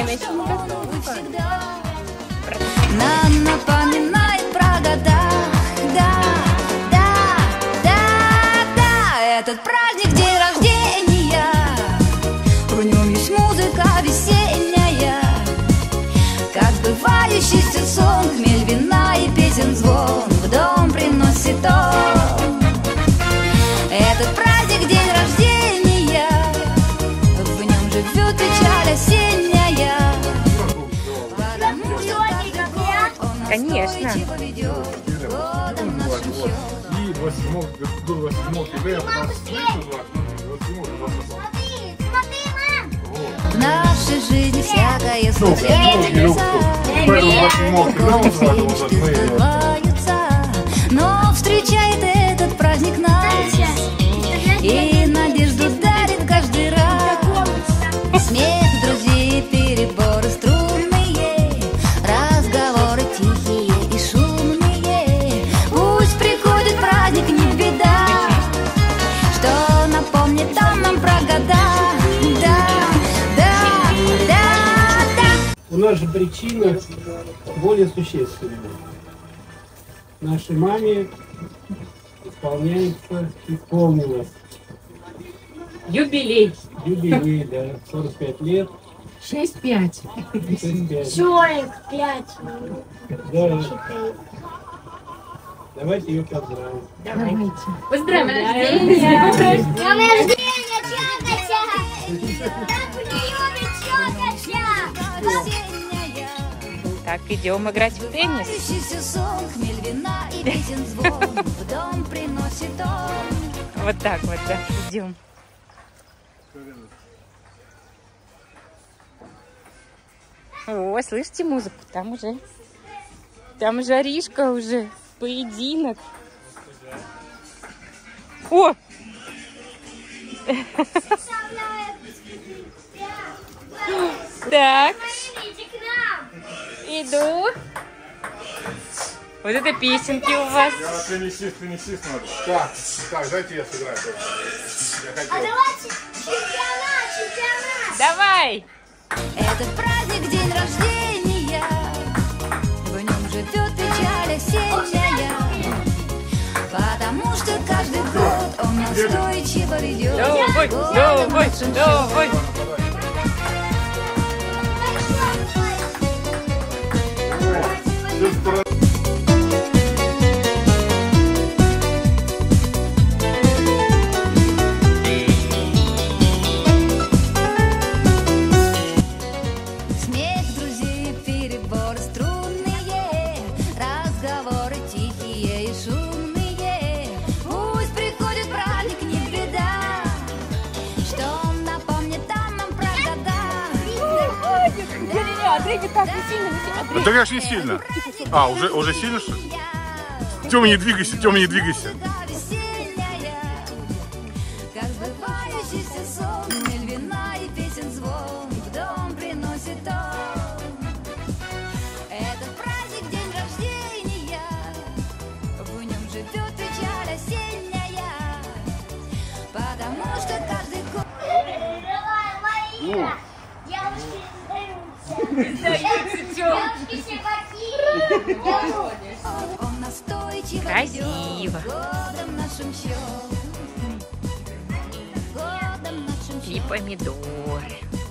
время еще не готова. Нам напоминает про года. Да, да, да, да. Этот праздник день рождения. В нем есть музыка весенняя, как сбывающийся сон, хмель вина и песен звон в дом приносит он. Этот праздник день рождения, в нем живет печаль осенняя. Потому что каждый год он нас настойчиво поведет годом нашим счет. И 8 до 8 ФВ у нас В нашей жизни всякое случается, сбываются, но встречает этот праздник нас и надежду дарит каждый раз. Смех друзей, переборы струнные, разговоры тихие и шумные. Пусть приходит праздник, не беда, что напомнит он нам про года. У нас же причина более существенная. Нашей маме исполнилось Юбилей. юбилей, да, 45 лет. 6-5. 65. 45. Да. Давайте ее поздравим. Давайте. Поздравляем. Днем рождения, Чагача! Так, идем играть в теннис. Вот так вот, да, идем. О, слышите музыку? Там уже Аришка уже, поединок. О! Так. Иду. Вот это песенки у вас. Принеси, надо. Так, дайте я сыграю. А давайте чемпионат. Давай. Этот праздник день рождения, в нем живет печаль осенняя, потому что каждый год он настойчиво ведет. Давай. Смех друзей, переборы струнные, разговоры тихие и шумные. Пусть приходит праздник, не беда, что он напомнит нам про года. Да как не сильно. А, уже сильно, что ли? Тёма, не двигайся, Как сбывающийся сон, хмель вина и песен звон в дом приносит он. Этот праздник день рождения, в нем живет печаль осенняя, потому что каждый год. Девушки все какие! Он настойчиво Красиво. ведет годом нашим счет. Годом нашим И счет. помидоры.